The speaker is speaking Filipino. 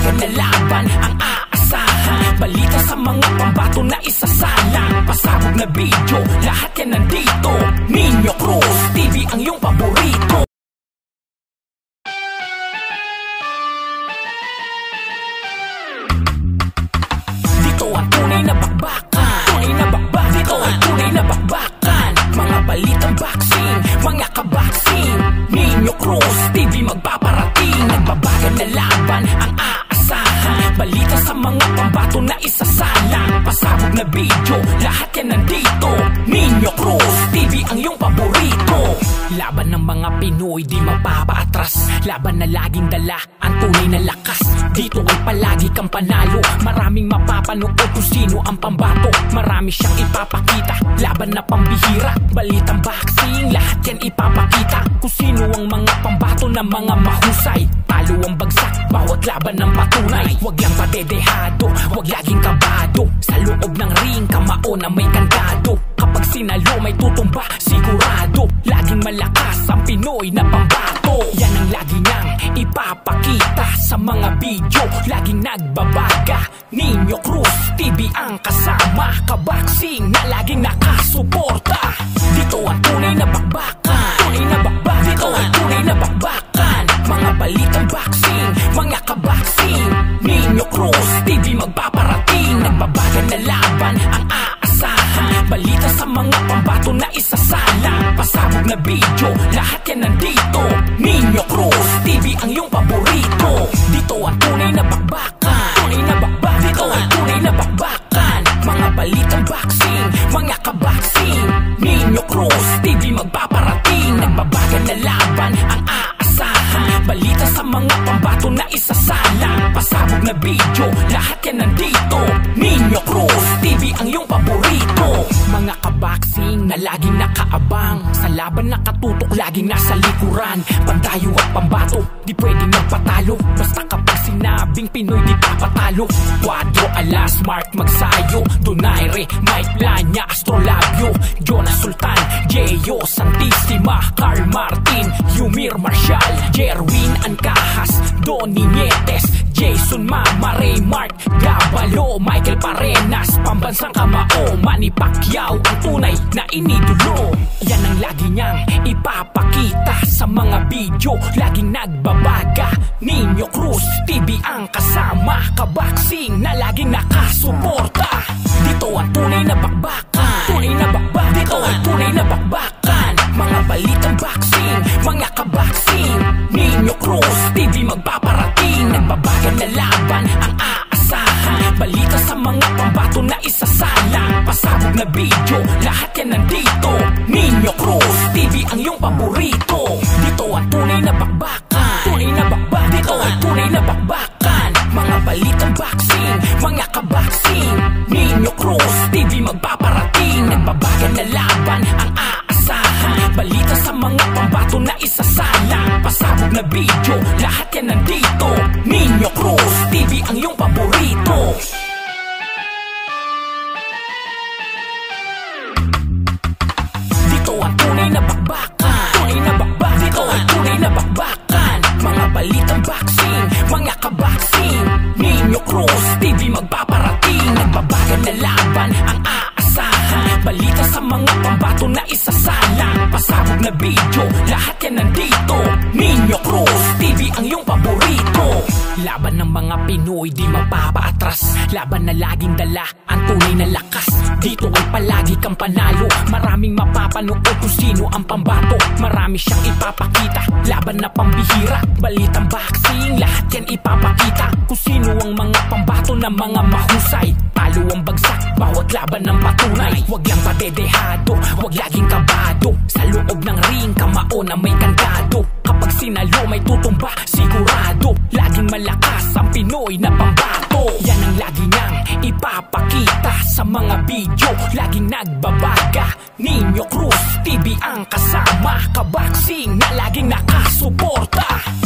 nagbabagan na laban ang aasahan. Balita sa mga pambato na isasalang. Pasabog na video, lahat yan nandito. Nino Cruz TV ang iyong paborito. Dito ang tunay na bakbakan. Tunay na bakbak. Dito ang tunay na bakbakan. Mga balitang boxing, mga kaboxing. Nino Cruz TV magpaparating. Nagbabagan na laban ang aasahan. Balita sa mga pambato na isasalang. Pasabog na video, lahat yan nandito. Nino Cruz TV ang iyong paborito. Laban ng mga Pinoy di mapapaatras. Laban na laging dala ang tunay na lakas. Dito ay palagi kang panalo. Maraming mapapanood kung sino ang pambato. Marami siyang ipapakita, laban na pambihira. Balitang boxing, lahat yan ipapakita. Kung sino ang mga pambato na mga mahusay. Talo ang bagsak, bawat laban ng patunay. Huwag lang padedehado, huwag laging kabado. Sa loob ng ring, kamao na may kandado. Kapag sinalo may tutumba, sigurado. Laging malakas ang Pinoy na pambato. Yan ang lagi niyang ipapakita sa mga video. Laging nagbabaga. Nino Cruz TV ang kasama. Kaboxing na laging nakasuporta. Dito ang tunay na bakbakan. Tunay na bakbak. Dito ang tunay na bakbakan. Mga balitang boxing, mga kaboxing. Nino Cruz TV magpaparating. Nagbabagan na laban ang aasahan. Balita sa mga pambato na isasalang. Pasabog na video, lahat yan nandito. Nino Cruz TV ang iyong paborito. Dito ang tunay na bakbakan. Tunay na bakbak. Dito ang tunay na bakbakan. Mga balitang boxing, mga kaboxing. Nino Cruz TV magpaparating. Nagbabagan na laban ang aasahan. Balita sa mga pambato na isasalang. Pasabog na video, lahat yan nandito. Nino Cruz TV ang iyong paborito. Mga kaboxing na laging nakaabang. Sa laban nakatutok, laging nasa likuran. Pandayo at pambato, di pwedeng magpatalo. Basta kapag sinabing Pinoy di papatalo. Cuadro, Alas, Mark, Magsayo, Donaire, Mike Lanya, Astrolabio, Jonas Sultan, Jeyo, Santissima, Carl Martin, Yumir Marshall, Jerwin Ancahas, Donnie Nietes, Jason Mama, Ray Mark, Gabalo, Michael Parenas, pambansang kamao, Manny Pacquiao, ang tunay na inidulo. Yan ang lagi niyang ipapakita sa mga video. Laging nagbabaga. Nino Cruz TV ang kasama. Kaboxing na laging nakasuporta. Dito ang tunay na bakbakan. Tunay na bakbak. Dito ang tunay na bakbakan. Mga balitang boxing, mga kaboxing. Nino Cruz TV magpaparating. Nagbabagan na laban ang aasahan. Balita sa mga pambato na isasalang. Pasabog na video, lahat yan nandito. Nino Cruz TV ang iyong paborito. Dito ang tunay na bakbakan. Tunay na bakbak. Dito ang tunay na bakbakan. Mga balitang boxing, mga kaboxing. Nino Cruz TV magpaparating. Nagbabagan na laban ang aasahan. Balita sa mga pambato na isasalang. Pasabog na video, lahat yan nandito. Nino Cruz TV ang iyong paborito. Dito ang tunay na bakbakan. Tunay na bakbak. Dito ang tunay na bakbakan. Mga balitang boxing, mga kaboxing. Nino Cruz TV magpaparating. Nagbabagan na laban ang aasahan. Balita sa mga pambato na isasalang. Pasabog na video, lahat yan nandito. Nino Cruz TV ang iyong paborito. Laban ng mga Pinoy di mapapaatras. Laban na laging dala ang tunay na lakas. Dito ay palagi kang panalo. Maraming mapapanood kung sino ang pambato. Marami siyang ipapakita, laban na pambihira. Balitang boxing, lahat yan ipapakita. Kung sino ang mga pambato na mga mahusay. Talo ang bagsak, bawat laban ng patunay. Huwag lang padedehado, huwag laging kabado. Sa loob ng ring, kamao na may kandado. Kapag sinalo may tutumba, sigurado. Laging malakas ang Pinoy na pambato. Yan ang lagi niyang ipapakita sa mga video. Laging nagbabaga. Nino Cruz TV ang kasama. Kaboxing na laging nakasuporta.